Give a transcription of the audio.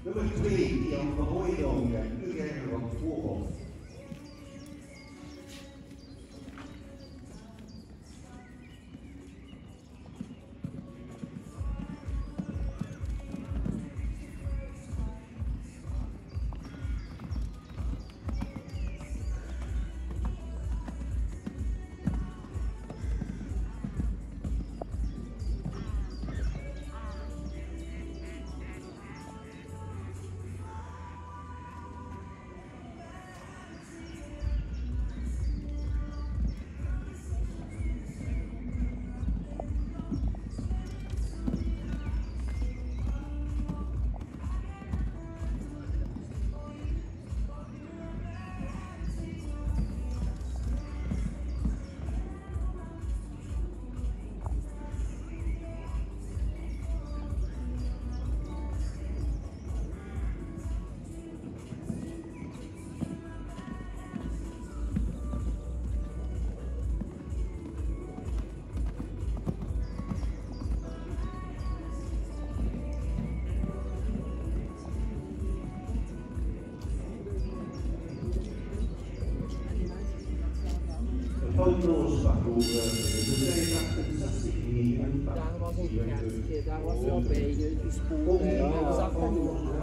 Nummer 2, Jan van Hooijdonk en Urger van Voorhof. Foto's waarvoor de 268 Daar was ook, daar was wel bij, dus spoel.